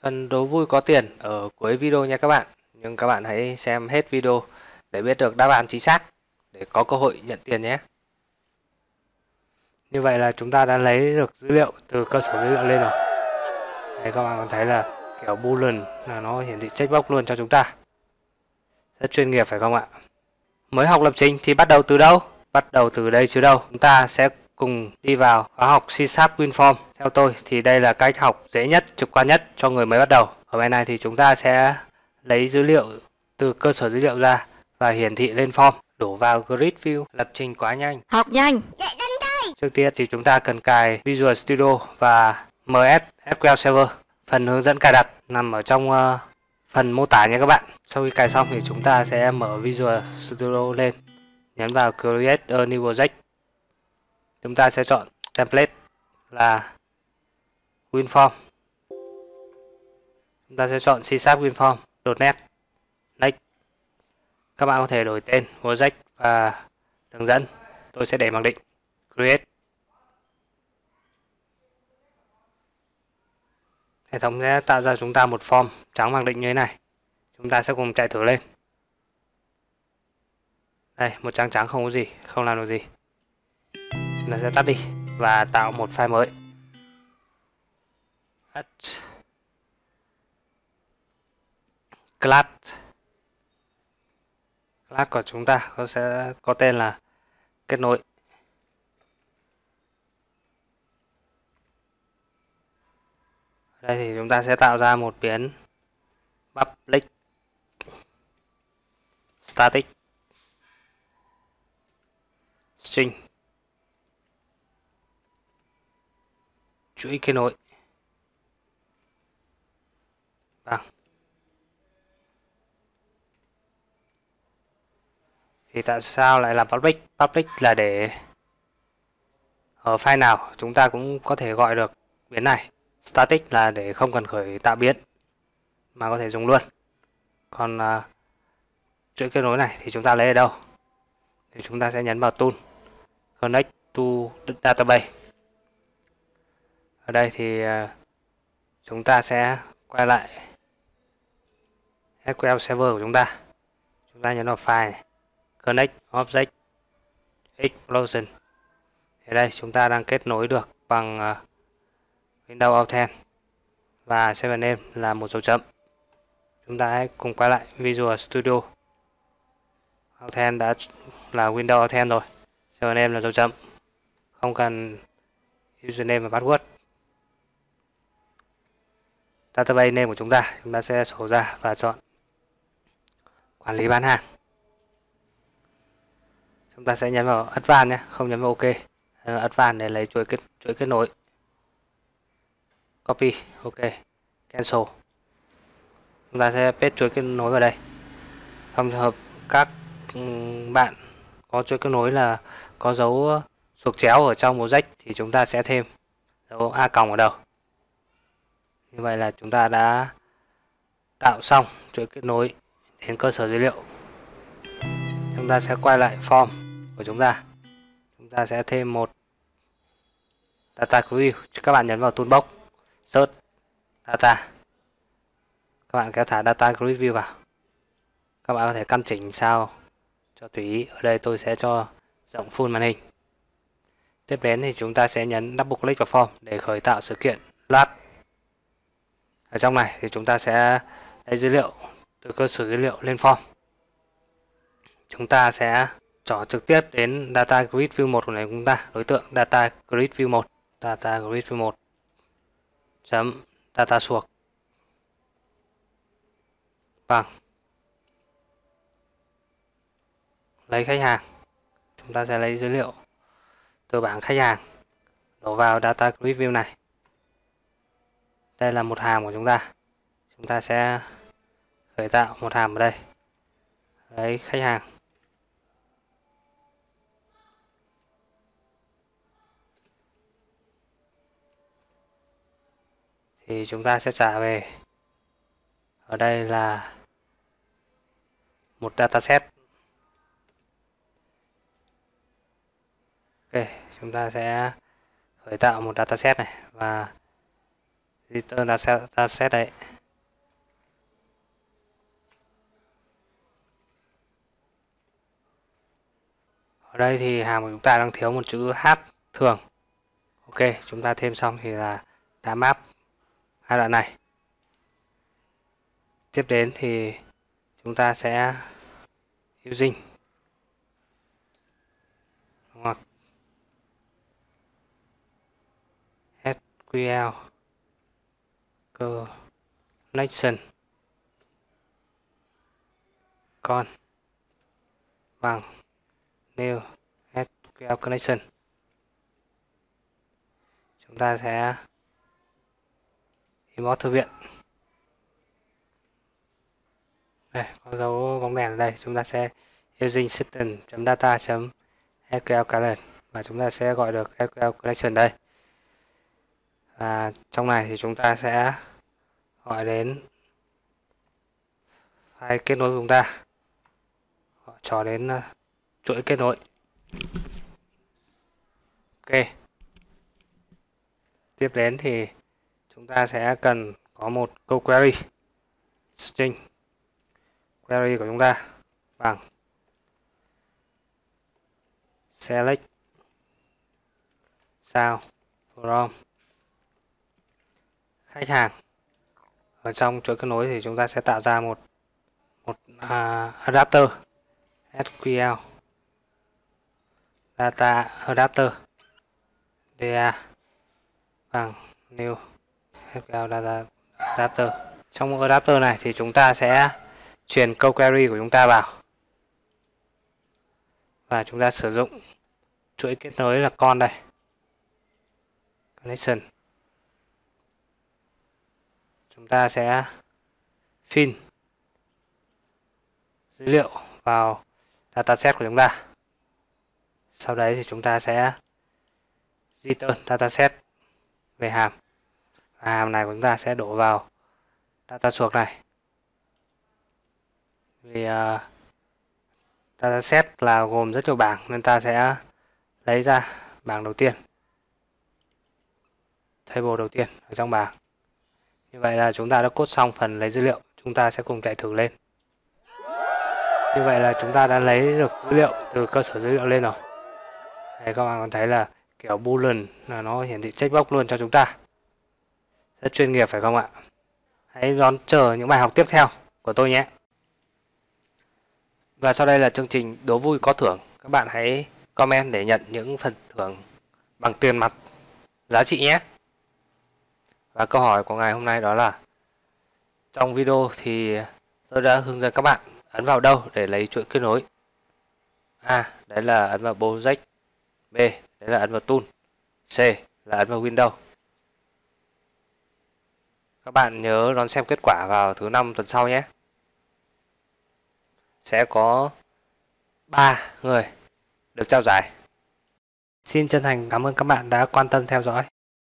Phần đố vui có tiền ở cuối video nha các bạn. Nhưng các bạn hãy xem hết video để biết được đáp án chính xác để có cơ hội nhận tiền nhé. Như vậy là chúng ta đã lấy được dữ liệu từ cơ sở dữ liệu lên rồi. Đây các bạn còn thấy là kiểu boolean là nó hiển thị checkbox luôn cho chúng ta. Rất chuyên nghiệp phải không ạ? Mới học lập trình thì bắt đầu từ đâu? Bắt đầu từ đây chứ đâu. Chúng ta sẽ cùng đi vào khóa học C# WinForm. Theo tôi thì đây là cách học dễ nhất, trực quan nhất cho người mới bắt đầu. Ở bên này thì chúng ta sẽ lấy dữ liệu từ cơ sở dữ liệu ra và hiển thị lên form, đổ vào grid view. Lập trình quá nhanh. Học nhanh. Trước tiên thì chúng ta cần cài Visual Studio và MS SQL Server. Phần hướng dẫn cài đặt nằm ở trong phần mô tả nha các bạn. Sau khi cài xong thì chúng ta sẽ mở Visual Studio lên, nhấn vào Create a New Project. Chúng ta sẽ chọn template là WinForm. Chúng ta sẽ chọn C# WinForm .NET Next. Các bạn có thể đổi tên project và đường dẫn. Tôi sẽ để mặc định Create. Hệ thống sẽ tạo ra chúng ta một form trắng mặc định như thế này. Chúng ta sẽ cùng chạy thử lên. Đây, một trang trắng không có gì, không làm được gì. Chúng ta sẽ tắt đi và tạo một file mới. Class của chúng ta sẽ có tên là kết nối. Đây thì chúng ta sẽ tạo ra một biến public static string chuỗi kết nối bằng. Thì tại sao lại là public? Public là để ở file nào chúng ta cũng có thể gọi được biến này. Static là để không cần khởi tạo biến mà có thể dùng luôn. Còn chuỗi kết nối này thì chúng ta lấy ở đâu? Thì chúng ta sẽ nhấn vào tool connect to database. Ở đây thì chúng ta sẽ quay lại SQL Server của chúng ta. Chúng ta nhấn vào file này, Connect Object Explosion. Thì đây chúng ta đang kết nối được bằng Windows Authent và server name là một dấu chấm. Chúng ta hãy cùng quay lại Visual Studio. Authent đã là Windows Authent rồi. Server name là dấu chấm. Không cần username và password. Database name của chúng ta sẽ sổ ra và chọn quản lý bán hàng. Chúng ta sẽ nhấn vào Advanced nhé, không nhấn vào OK. Advanced để lấy chuỗi kết nối. Copy, OK, cancel. Chúng ta sẽ paste chuỗi kết nối vào đây. Trong trường hợp các bạn có chuỗi kết nối là có dấu xuồng chéo ở trong project thì chúng ta sẽ thêm dấu A còng ở đầu. Như vậy là chúng ta đã tạo xong chuỗi kết nối đến cơ sở dữ liệu. Chúng ta sẽ quay lại form của chúng ta. Chúng ta sẽ thêm một data view. Các bạn nhấn vào toolbox search data. Các bạn kéo thả data grid view vào. Các bạn có thể căn chỉnh sao cho tùy ý. Ở đây tôi sẽ cho rộng full màn hình. Tiếp đến thì chúng ta sẽ nhấn double click vào form để khởi tạo sự kiện load. Ở trong này thì chúng ta sẽ lấy dữ liệu từ cơ sở dữ liệu lên form. Chúng ta sẽ chọn trực tiếp đến data grid view 1 của này chúng ta, đối tượng data grid view 1, data grid view 1 chấm data source bằng lấy khách hàng. Chúng ta sẽ lấy dữ liệu từ bảng khách hàng đổ vào data grid view này. Đây là một hàm của chúng ta. Chúng ta sẽ khởi tạo một hàm ở đây. Lấy khách hàng. Thì chúng ta sẽ trả về. Ở đây là một dataset. Ok, chúng ta sẽ khởi tạo một dataset này và return dataset đấy. Ở đây thì hàm của chúng ta đang thiếu một chữ H thường. Ok, chúng ta thêm xong thì là đã map hai đoạn này. Tiếp đến thì chúng ta sẽ using hoặc SQL connection con bằng new SQL connection. Chúng ta sẽ import thư viện. Đây, có dấu bóng đèn ở đây. Chúng ta sẽ using system.data.sql current và chúng ta sẽ gọi được SQL connection đây. Và trong này thì chúng ta sẽ gọi đến file kết nối của chúng ta, cho đến chuỗi kết nối. Ok. Tiếp đến thì chúng ta sẽ cần có một câu query string query của chúng ta bằng select sao from khách hàng. Ở trong chuỗi kết nối thì chúng ta sẽ tạo ra một adapter SQL data adapter da bằng new SQL data adapter. Trong adapter này thì chúng ta sẽ truyền câu query của chúng ta vào và chúng ta sử dụng chuỗi kết nối là con đây, connection. Chúng ta sẽ fill dữ liệu vào dataset của chúng ta. Sau đấy thì chúng ta sẽ return dataset về hàm. Và hàm này của chúng ta sẽ đổ vào data source này. Vì dataset là gồm rất nhiều bảng nên ta sẽ lấy ra bảng đầu tiên, table đầu tiên ở trong bảng. Như vậy là chúng ta đã code xong phần lấy dữ liệu. Chúng ta sẽ cùng chạy thử lên. Như vậy là chúng ta đã lấy được dữ liệu từ cơ sở dữ liệu lên rồi. Đây, các bạn còn thấy là kiểu boolean là nó hiển thị checkbox luôn cho chúng ta. Rất chuyên nghiệp phải không ạ? Hãy đón chờ những bài học tiếp theo của tôi nhé. Và sau đây là chương trình đố vui có thưởng. Các bạn hãy comment để nhận những phần thưởng bằng tiền mặt giá trị nhé. Và câu hỏi của ngày hôm nay đó là: trong video thì tôi đã hướng dẫn các bạn ấn vào đâu để lấy chuỗi kết nối. A. Đấy là ấn vào project. B. Đấy là ấn vào tool. C. Là ấn vào Windows. Các bạn nhớ đón xem kết quả vào thứ 5 tuần sau nhé. Sẽ có 3 người được trao giải. Xin chân thành cảm ơn các bạn đã quan tâm theo dõi.